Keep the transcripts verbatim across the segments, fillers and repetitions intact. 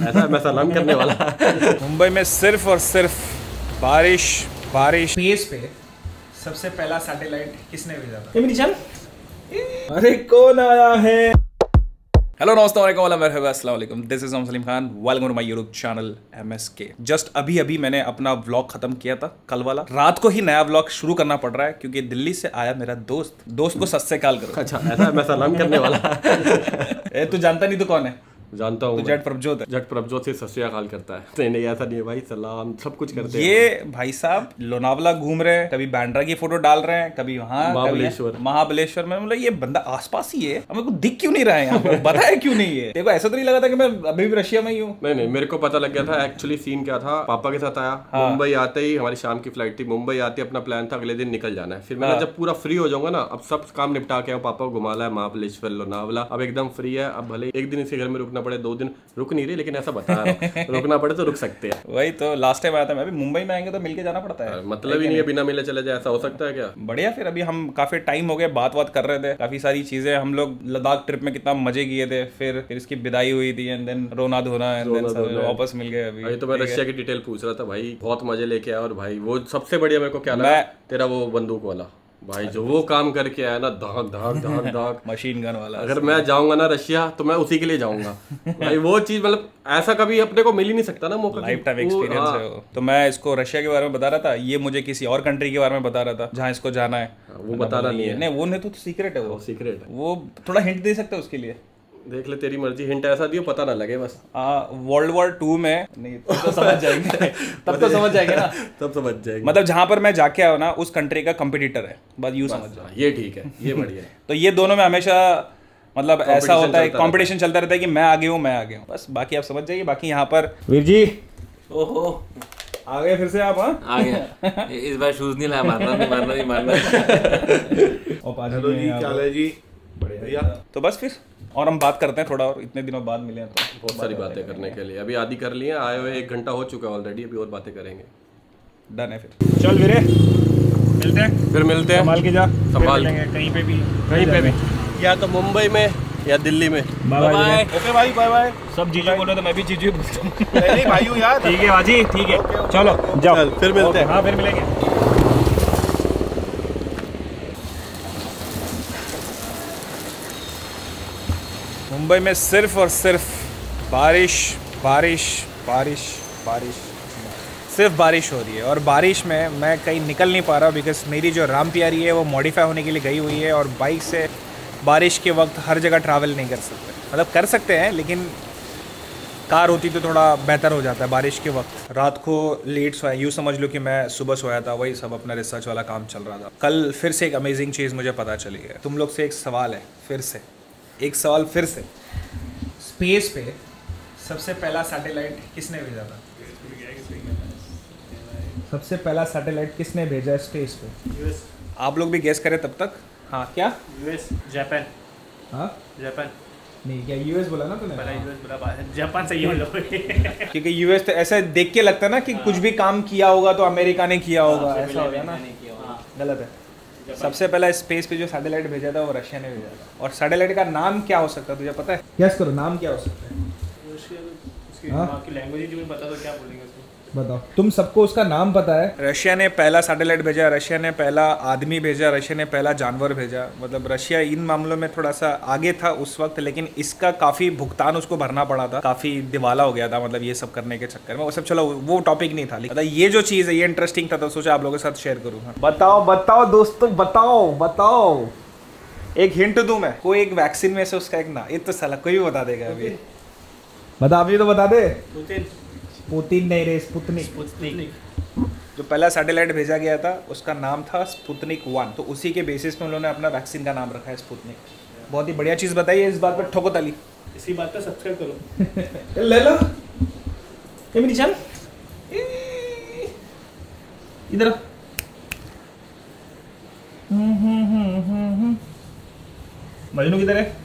ऐसा मैं सलाम करने वाला। मुंबई में सिर्फ और सिर्फ बारिश बारिश। स्पेस पे सबसे पहला सैटेलाइट किसने भेजा था? मेरी जान। अरे कौन आया है? हेलो नमस्ते अस्सलाम वालेकुम, this is Salim Khan, welcome to my YouTube channel M S K. Just अभी अभी मैंने अपना व्लॉग खत्म किया था कल वाला। रात को ही नया व्लॉग शुरू करना पड़ रहा है क्योंकि दिल्ली से आया मेरा दोस्त। दोस्त को सत से काल करो। अच्छा ऐसा मैं सलाम करने वाला। ए तू जानता नहीं तो कौन है? जानता हूँ, जट प्रभजोत है। जट प्रभजोत से सत श्री अकाल करता है। नहीं नहीं ऐसा नहीं है भाई, सलाम सब कुछ करते हैं। ये भाई साहब लोनावला घूम रहे हैं, कभी बांद्रा की फोटो डाल रहे हैं, कभी वहाँ महाबलेश्वर महाबलेश्वर में। मतलब ये बंदा आसपास ही है, हमें को दिख क्यों नहीं रहा है यहाँ पर? बताया क्यों नहीं है? देखो ऐसा तो नहीं लगा था कि मैं अभी भी रशिया में ही हूँ। नहीं नहीं, मेरे को पता लग गया था। एक्चुअली सीन क्या था, पापा के साथ आया। हाँ। मुंबई आते ही हमारी शाम की फ्लाइट थी। मुंबई आते अपना प्लान था अगले दिन निकल जाना है। फिर मैंने हाँ। जब पूरा फ्री हो जाऊंगा ना, अब सब काम निपटा के पापा को घुमा है महाबलेश्वर लोनावला। अब एकदम फ्री है। अब भले एक दिन इसके घर में रुकना पड़े, दो दिन रुक नहीं रही, लेकिन ऐसा बता रहा हूं, रुकना पड़े तो रुक सकते हैं। वही तो लास्ट टाइम आया था मैं भी। मुंबई में आएंगे तो मिलके जाना पड़ता है, मतलब ही नहीं है बिना मिले चले जाए, ऐसा हो सकता है क्या? बढ़िया। फिर अभी हम काफी टाइम हो गया, बात बात कर रहे थे, काफी सारी चीजें। हम लोग लद्दाख ट्रिप में कितना मजे किए थे, फिर फिर इसकी विदाई हुई थी, एंड देन रोना धोना, एंड देन सब वापस मिल गए। अभी भाई तो मैं रशिया की डिटेल पूछ रहा था भाई, बहुत मजे लेके आया। और भाई वो सबसे बढ़िया मेरे को क्या लगा, तेरा वो बंदूक वाला भाई जो वो काम करके आया ना, धाक धाक धाक धाक मशीन गन वाला। अगर मैं जाऊंगा ना रशिया तो मैं उसी के लिए जाऊंगा भाई। वो चीज मतलब ऐसा कभी अपने को मिल ही नहीं सकता ना मौका। लाइफ टाइम एक्सपीरियंस है वो। तो मैं इसको रशिया के बारे में बता रहा था, ये मुझे किसी और कंट्री के बारे में बता रहा था जहाँ इसको जाना है। वो बताना नहीं है। नहीं वो नहीं तो सीक्रेट है, वो सीक्रेट है। वो थोड़ा हिंट दे सकते हो उसके लिए? देख ले तेरी मर्जी, हिंट ऐसा दियो पता ना लगे बस। वर्ल्ड वॉर टू में नहीं तो समझ जाएंगे। तब तो समझ जाएंगे ना, तब समझ जाएंगे। मतलब जहां पर मैं जाके आया ना उस कंट्री का कंपटीटर है, बस यूं समझ जाओ। ये ठीक है, ये बढ़िया है। तो ये दोनों में हमेशा मतलब ऐसा होता है, कंपटीशन चलता रहता है कि मैं आगे हूँ मैं आगे हूँ, बस। बाकी आप समझ जाइए। बाकी यहाँ पर वीर जी, ओहो आ गए फिर से आप? हाँ आ गया। इस बार शूज नहीं लाया, मारना नहीं मारना नहीं मारना। हेलो जी, क्या हाल है जी? बढ़िया। तो बस फिर और हम बात करते हैं थोड़ा, और इतने दिनों बाद मिले हैं तो बहुत सारी बातें करने के लिए। अभी आदि कर लिए, आए हुए एक घंटा हो चुका है ऑलरेडी। अभी और बातें करेंगे। डन है फिर। चल वीरे, मिलते हैं फिर मिलते हैं। संभाल के जा, संभाल कहीं पे भी कहीं पे भी, या तो मुंबई में या दिल्ली में। Bye bye. ओके भाई, बाय बाय। सब जीजू बोल रहे तो मैं भी जीजू बोलता हूँ। नहीं भाई हूँ यार। ठीक है बाजी, ठीक है। चलो जाओ, फिर मिलते हैं। हाँ फिर मिलेंगे। मुंबई में सिर्फ और सिर्फ बारिश बारिश बारिश बारिश, सिर्फ बारिश हो रही है। और बारिश में मैं कहीं निकल नहीं पा रहा बिकॉज मेरी जो राम प्यारी है वो मॉडिफाई होने के लिए गई हुई है, और बाइक से बारिश के वक्त हर जगह ट्रैवल नहीं कर सकते। मतलब कर सकते हैं लेकिन कार होती तो थोड़ा बेहतर हो जाता है बारिश के वक्त। रात को लेट सोया, यूँ समझ लो कि मैं सुबह सोया था, वही सब अपना रिसर्च वाला काम चल रहा था। कल फिर से एक अमेजिंग चीज़ मुझे पता चली है। तुम लोग से एक सवाल है, फिर से एक सवाल फिर से। स्पेस पे सबसे पहला सैटेलाइट किसने भेजा था? सबसे पहला सैटेलाइट किसने भेजा है स्पेस पे? यूएस। आप लोग भी गेस करें तब तक। हाँ क्या? US, Japan. हाँ जापान नहीं, क्या यूएस बोला ना तूने? पहला यूएस बोला, जापान सही है। क्योंकि यूएस तो ऐसा देख के लगता है ना कि कुछ भी काम किया होगा तो अमेरिका ने किया होगा, ऐसा होगा ना। गलत है। सबसे पहला स्पेस पे जो सैटेलाइट भेजा था वो रशिया ने भेजा था। और सैटेलाइट का नाम क्या हो सकता है तुझे पता है? गैस करो, नाम क्या हो सकता है? उसकी दिमाग की लैंग्वेज ही पता तो क्या बोलेंगे उसको? बताओ, तुम सबको उसका नाम पता है? रशिया ने पहला सैटेलाइट भेजा, रशिया ने पहला आदमी भेजा, रशिया ने पहला जानवर भेजा। मतलब रशिया इन मामलों में थोड़ा सा आगे था उस वक्त, लेकिन इसका काफी भुगतान उसको भरना पड़ा था, काफी दिवाला हो गया था मतलब ये सब करने के चक्कर में। वो सब चलो वो टॉपिक नहीं था, लेकिन ये जो चीज है ये इंटरेस्टिंग था तो सोचा आप लोगों के साथ शेयर करूँ। बताओ बताओ दोस्तों, बताओ बताओ। एक हिंट दूं मैं? कोई एक वैक्सीन में से उसका एक ना, ये तो साला कोई भी बता देगा अभी। बता, अभी तो बता दे। पुतिन। पुतिन नहीं रे, स्पुतनिक। स्पुतनिक। जो पहला सैटेलाइट भेजा गया था उसका नाम था स्पुतनिक वन, तो उसी के बेसिस पे उन्होंने अपना वैक्सीन का नाम रखा है स्पुतनिक। बहुत ही बढ़िया चीज़ बताई है, इस बात पर ठोको ताली। इसी बात पे सब्सक्राइब करो। ले लो ये मेरी जान, इधर। मजनू किधर है?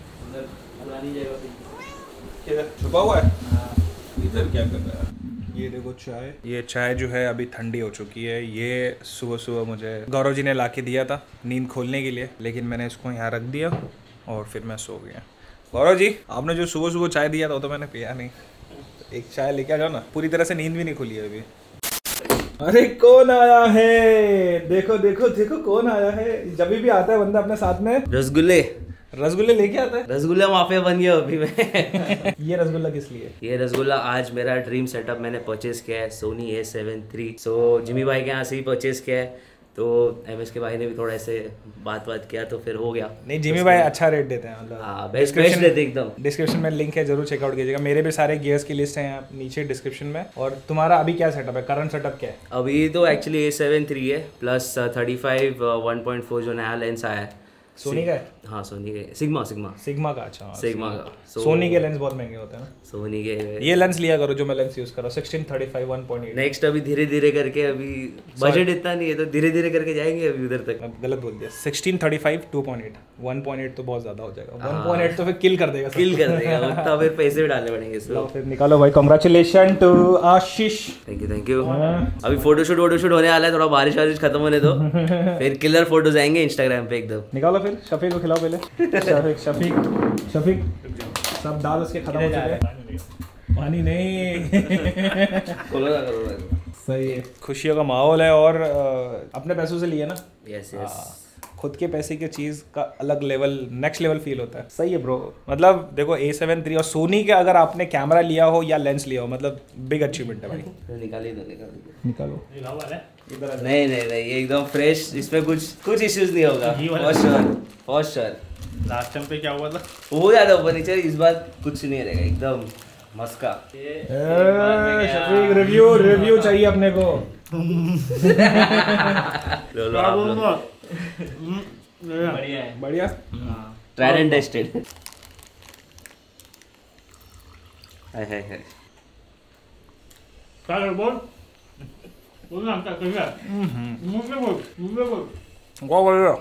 किधर छुपा हुआ है? इधर क्या कर रहा है? ये देखो चाय, ये चाय जो है अभी ठंडी हो चुकी है। ये सुबह सुबह मुझे गौरव जी ने ला के दिया था नींद खोलने के लिए, लेकिन मैंने इसको यहाँ रख दिया और फिर मैं सो गया। गौरव जी, आपने जो सुबह सुबह चाय दिया था वो तो मैंने पिया नहीं, एक चाय लेके आ जाओ ना, पूरी तरह से नींद भी नहीं खुली है अभी। अरे कौन आया है, देखो देखो देखो कौन आया है। जब भी आता है बंदा अपने साथ में रसगुल्ले रसगुल्ले लेके आता है। रसगुल्ला माफिया बन गया अभी मैं। ये रसगुल्ला किस लिए? ये रसगुल्ला आज मेरा ड्रीम सेटअप मैंने परचेज किया है, Sony A seven three. So Jimmy भाई के यहाँ से ही परचेज किया है, तो एम एस के भाई ने भी थोड़ा ऐसे बात बात किया तो फिर हो गया। नहीं जिमी भाई अच्छा रेट देते हैं, मतलब हाँ बेस्ट बेस्ट देते एकदम। डिस्क्रिप्शन में लिंक है, जरूर चेकआउट कीजिएगा। मेरे भी सारे गियर्स की लिस्ट है यहाँ नीचे डिस्क्रिप्शन में। और तुम्हारा अभी क्या सेटअप है, करंट सेटअप क्या है? अभी तो एक्चुअली ए सेवन थ्री है plus thirty five one point four जो नया लेंस आया है। सोनी का है? हाँ सोनी के, सिग्मा सिग्मा सिग्मा का। अच्छा सिग्मा का। सोनी के लेंस बहुत महंगे होते हैं ना। सोनी के ये लेंस लिया करो जो मैं लेंस यूज कर रहा हूँ, sixteen thirty five one point eight. Next अभी धीरे धीरे करके, अभी बजट इतना नहीं है तो धीरे धीरे करके जाएंगे अभी उधर तक। गलत बोल दिया, sixteen thirty five two point eight. One point eight तो बहुत ज्यादा हो जाएगा, वन पॉइंट एट तो फिर किल कर देगा, किल कर देगा उतना, फिर पैसे भी डालने पड़ेंगे इसमें। फिर निकालो भाई, congratulation to Ashish. Thank you thank you. अभी फोटोशूट वोटोशूट होने वाला है, थोड़ा बारिश वारिश खत्म होने दो, फिर किलर फोटोज आएंगे इंस्टाग्राम पे एकदम। निकालो फिर, शफीक को खिलाओ पहले। शफीक शफीक शफीक सब दाल उसके खत्म हो चुके। पानी नहीं। सही है, खुशियों का माहौल है और अपने पैसों से लिए ना। यस यस, खुद के पैसे की चीज का अलग लेवल, नेक्स्ट लेवल फील होता है। सही है ब्रो। मतलब देखो ए सेवन थ्री और सोनी के अगर आपने कैमरा लिया हो या लेंस लिया हो, मतलब बिग अचीवमेंट है भाई। निकाल ही दो निकाल निकालो। नहीं नहीं नहीं, ये एकदम फ्रेश, इसमें कुछ कुछ इश्यूज नहीं होगा। For sure for sure. Last time पे क्या हुआ था? हो जाता ऊपर नीचे, इस बार कुछ नहीं रहेगा, एकदम मस्का। शफीक रिव्यू रिव्यू चाहिए अपने को। लो लो आप लोग, बढ़िया है। बढ़िया, tried and tested. Hi hi hi, क्या कर बोल बोल ना, क्या कर रहा है? मुंह में बोल, मुंह में बोल। क्या बोल रहे हो?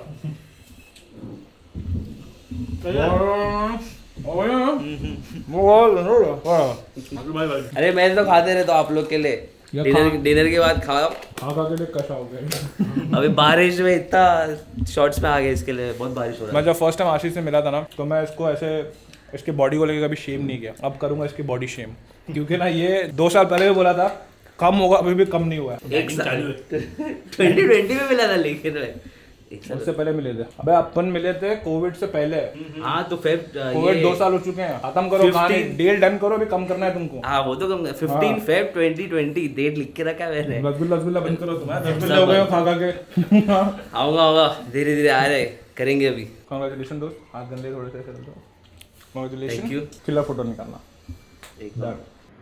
अरे मैं तो खाते रहे तो आप लोग के लिए डिनर डिनर के बाद खाओ। खा खा के कशा हो गया। अभी बारिश में इतना शॉर्ट्स में आ गए, इसके लिए बहुत बारिश हो रहा है। मैं जब फर्स्ट टाइम आशीष से मिला था ना, तो मैं इसको ऐसे इसकी बॉडी को लेकर कभी शेम नहीं किया। अब करूंगा इसकी बॉडी शेम, क्योंकि ना ये दो साल पहले भी बोला था कम होगा, अभी भी कम नहीं हुआ है। एक साल ट्वेंटी ट्वेंटी में मिला था, लेकिन उससे पहले मिले थे। अबे अपन मिले थे कोविड से पहले। हाँ तो फेब कोविड दो साल हो चुके हैं, खत्म करो कहानी, डील डन करो, अभी कम करना है तुमको। हाँ वो तो कम, fifteen Feb twenty twenty date लिख के रखा है मैंने। रसगुल्ला रसगुल्ला बंद करो, तुम्हारे रसगुल्ले हो गए खा खा के। आऊंगा आऊंगा, धीरे धीरे आ रहे, करेंगे अभी। कांग्रेचुलेशन दोस्त, हाथ गंदे थोड़े से कर दो। Congratulation, thank you. Killer photo निकालना एक बार।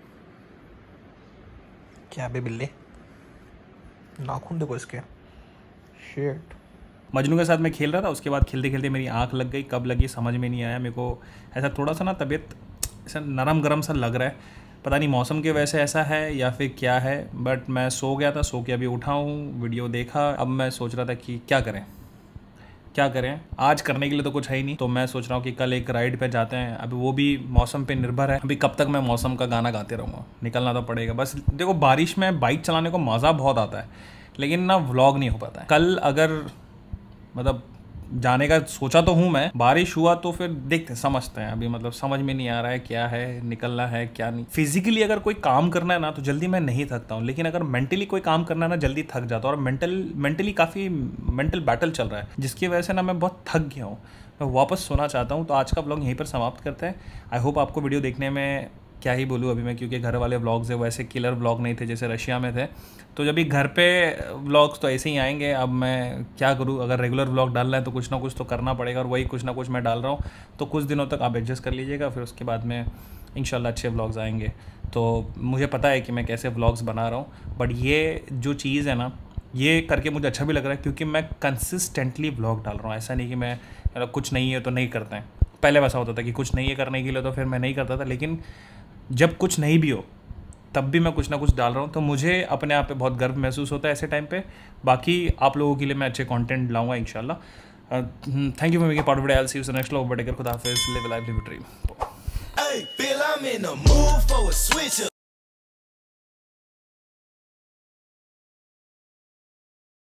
क्या बे बिल्ले, नाखून देखो इसके। शिट। मजनू के साथ मैं खेल रहा था, उसके बाद खेलते खेलते मेरी आंख लग गई, कब लगी समझ में नहीं आया। मेरे को ऐसा थोड़ा सा ना तबीयत ऐसा नरम गरम सा लग रहा है, पता नहीं मौसम के वजह से ऐसा है या फिर क्या है। बट मैं सो गया था, सो के अभी उठा हूँ, वीडियो देखा। अब मैं सोच रहा था कि क्या करें क्या करें आज करने के लिए तो कुछ है ही नहीं, तो मैं सोच रहा हूँ कि कल एक राइड पे जाते हैं। अभी वो भी मौसम पे निर्भर है, अभी कब तक मैं मौसम का गाना गाते रहूँगा, निकलना तो पड़ेगा। बस देखो बारिश में बाइक चलाने को मज़ा बहुत आता है, लेकिन ना व्लॉग नहीं हो पाता है। कल अगर मतलब जाने का सोचा तो हूँ मैं, बारिश हुआ तो फिर देखते समझते हैं। अभी मतलब समझ में नहीं आ रहा है क्या है, निकलना है क्या नहीं। फिजिकली अगर कोई काम करना है ना तो जल्दी मैं नहीं थकता हूँ, लेकिन अगर मेंटली कोई काम करना है ना जल्दी थक जाता हूँ। और मेंटल मेंटली काफ़ी मेंटल बैटल चल रहा है, जिसकी वजह से ना मैं बहुत थक गया हूँ, मैं वापस सोना चाहता हूँ। तो आज का व्लॉग यहीं पर समाप्त करते हैं। आई होप आपको वीडियो देखने में क्या ही बोलूँ अभी मैं, क्योंकि घर वाले व्लॉग्स है वैसे किलर व्लॉग नहीं थे जैसे रशिया में थे। तो जब भी घर पे व्लॉग्स तो ऐसे ही आएंगे। अब मैं क्या करूँ, अगर रेगुलर व्लॉग डालना है तो कुछ ना कुछ तो करना पड़ेगा, और वही कुछ ना कुछ मैं डाल रहा हूँ। तो कुछ दिनों तक आप एडजस्ट कर लीजिएगा, फिर उसके बाद में इंशाल्लाह अच्छे व्लॉग्स आएंगे। तो मुझे पता है कि मैं कैसे व्लॉग्स बना रहा हूँ, बट ये जो चीज़ है ना, ये करके मुझे अच्छा भी लग रहा है, क्योंकि मैं कंसिस्टेंटली व्लॉग डाल रहा हूँ। ऐसा नहीं कि मैं मतलब कुछ नहीं है तो नहीं करते हैं। पहले वैसा होता था कि कुछ नहीं है करने के लिए तो फिर मैं नहीं करता था, लेकिन जब कुछ नहीं भी हो तब भी मैं कुछ ना कुछ डाल रहा हूँ, तो मुझे अपने आप पे बहुत गर्व महसूस होता है ऐसे टाइम पे। बाकी आप लोगों के लिए मैं अच्छे कंटेंट लाऊंगा इंशाल्लाह। Thank you for making part of it. I will see you next vlog. But अगर खुदा हाफिज़, live a life, live a dream.